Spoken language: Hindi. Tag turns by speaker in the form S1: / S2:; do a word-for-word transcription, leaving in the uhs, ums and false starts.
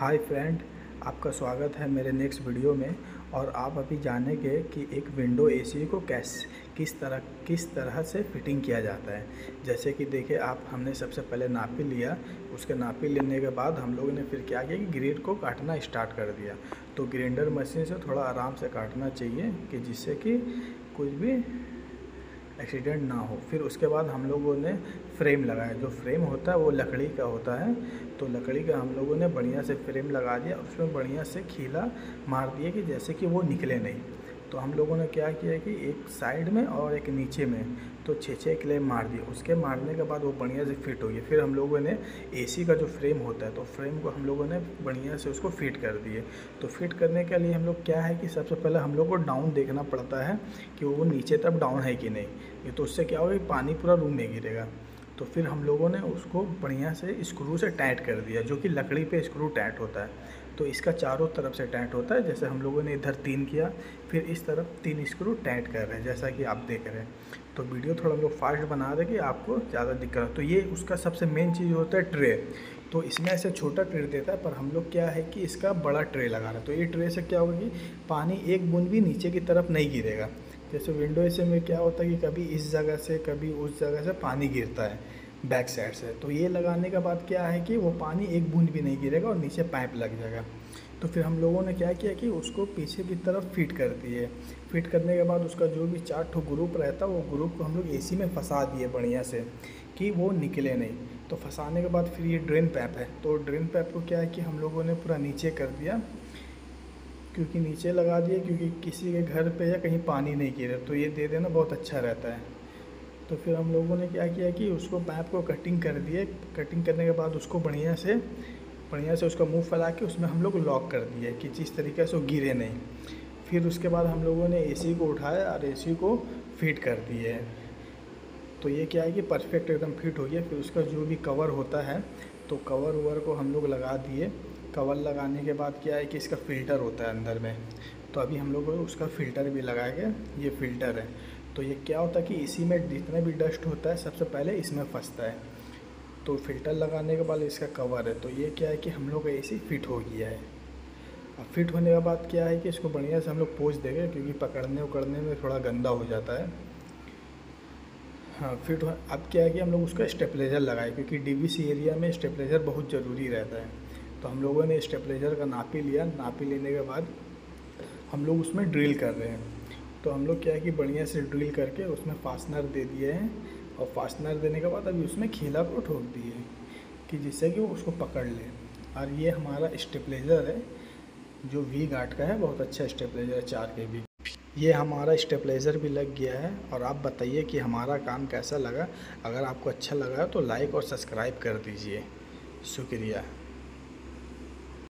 S1: हाय फ्रेंड, आपका स्वागत है मेरे नेक्स्ट वीडियो में। और आप अभी जानेंगे कि एक विंडो एसी को कैसे किस तरह किस तरह से फिटिंग किया जाता है। जैसे कि देखिए, आप हमने सबसे पहले नापी लिया। उसके नापी लेने के बाद हम लोगों ने फिर क्या किया कि ग्रिड को काटना स्टार्ट कर दिया। तो ग्राइंडर मशीन से थोड़ा आराम से काटना चाहिए कि जिससे कि कुछ भी एक्सीडेंट ना हो। फिर उसके बाद हम लोगों ने फ्रेम लगाया। जो फ्रेम होता है वो लकड़ी का होता है, तो लकड़ी का हम लोगों ने बढ़िया से फ्रेम लगा दिया। उसमें बढ़िया से खीला मार दिया कि जैसे कि वो निकले नहीं। तो हम लोगों ने क्या किया कि एक साइड में और एक नीचे में तो छः छः क्लेम मार दिए। उसके मारने के बाद वो बढ़िया से फिट हो गया। फिर हम लोगों ने एसी का जो फ्रेम होता है तो फ्रेम को हम लोगों ने बढ़िया से उसको फिट कर दिए। तो फिट करने के लिए हम लोग क्या है कि सबसे पहले हम लोग को डाउन देखना पड़ता है कि वो नीचे तक डाउन है कि नहीं। ये तो उससे क्या होगा कि पानी पूरा रूम में गिरेगा। तो फिर हम लोगों ने उसको बढ़िया से स्क्रू से टाइट कर दिया, जो कि लकड़ी पे स्क्रू टाइट होता है। तो इसका चारों तरफ से टाइट होता है। जैसे हम लोगों ने इधर तीन किया, फिर इस तरफ तीन स्क्रू टाइट कर रहे हैं, जैसा कि आप देख रहे हैं। तो वीडियो थोड़ा हम लोग फास्ट बना रहे कि आपको ज़्यादा दिक्कत हो। तो ये उसका सबसे मेन चीज़ होता है ट्रे। तो इसमें ऐसे छोटा ट्रे देता है, पर हम लोग क्या है कि इसका बड़ा ट्रे लगा रहे हैं। तो ये ट्रे से क्या होगा कि पानी एक बूंद भी नीचे की तरफ नहीं गिरेगा। जैसे विंडो एसी में क्या होता है कि कभी इस जगह से कभी उस जगह से पानी गिरता है बैक साइड से। तो ये लगाने के बाद क्या है कि वो पानी एक बूंद भी नहीं गिरेगा और नीचे पाइप लग जाएगा। तो फिर हम लोगों ने क्या किया कि उसको पीछे की तरफ फिट कर दिए। फिट करने के बाद उसका जो भी चार ठो ग्रुप रहता है वो ग्रुप को हम लोग एसी में फंसा दिए बढ़िया से कि वो निकले नहीं। तो फंसाने के बाद फिर ये ड्रेन पाइप है, तो ड्रेन पाइप को क्या है कि हम लोगों ने पूरा नीचे कर दिया, क्योंकि नीचे लगा दिए क्योंकि किसी के घर पे या कहीं पानी नहीं गिरे। तो ये दे देना बहुत अच्छा रहता है। तो फिर हम लोगों ने क्या किया कि उसको पाइप को कटिंग कर दिए। कटिंग करने के बाद उसको बढ़िया से बढ़िया से उसका मुंह फैला के उसमें हम लोग लॉक कर दिए कि जिस तरीके से वो गिरे नहीं। फिर उसके बाद हम लोगों ने एसी को उठाया और एसी को फिट कर दिए। तो ये क्या है कि परफेक्ट एकदम फिट हो गया। फिर उसका जो भी कवर होता है तो कवर ववर को हम लोग लगा दिए। कवर लगाने के बाद क्या है कि इसका फ़िल्टर होता है अंदर में, तो अभी हम लोग उसका फ़िल्टर भी लगाएंगे। ये फ़िल्टर है। तो ये क्या होता है कि इसी में जितना भी डस्ट होता है सबसे पहले इसमें फंसता है। तो फ़िल्टर लगाने के बाद इसका कवर है। तो ये क्या है कि हम लोग एसी फिट हो गया है। अब फिट होने के बाद क्या है कि इसको बढ़िया से हम लोग पोंछ देंगे, क्योंकि पकड़ने उकड़ने में थोड़ा गंदा हो जाता है। हाँ, फिट हो। अब क्या है कि हम लोग उसका स्टेबलाइज़र लगाए, क्योंकि डीवीसी एरिया में स्टेबलाइज़र बहुत ज़रूरी रहता है। तो हम लोगों ने स्टेबलाइज़र का नापी लिया। नापी लेने के बाद हम लोग उसमें ड्रिल कर रहे हैं। तो हम लोग क्या है कि बढ़िया से ड्रिल करके उसमें फास्टनर दे दिए हैं। और फास्टनर देने के बाद अभी उसमें खीला को ठोक दिए कि जिससे कि वो उसको पकड़ ले। और ये हमारा स्टेबलाइज़र है जो वी गार्ड का है, बहुत अच्छा स्टेबलाइज़र है चार के बी। ये हमारा स्टेबलाइज़र भी लग गया है। और आप बताइए कि हमारा काम कैसा लगा। अगर आपको अच्छा लगा तो लाइक और सब्सक्राइब कर दीजिए। शुक्रिया।